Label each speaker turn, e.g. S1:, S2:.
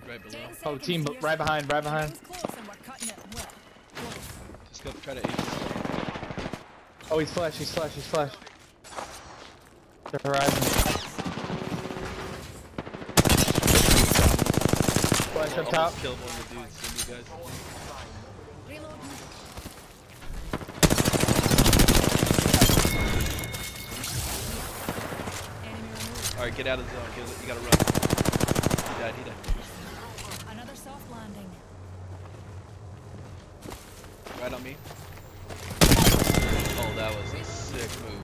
S1: right below.
S2: Oh, team right behind, right behind.
S1: Just go try to ace.
S2: Oh, he's flash, he's flash, he's flash. The horizon. Flash up top.
S1: Killed one of the dudes, some of you guys. Alright, get out of the zone. You gotta run. He died, he died.
S3: Another soft landing.
S1: Right on me. Oh, that was a sick move.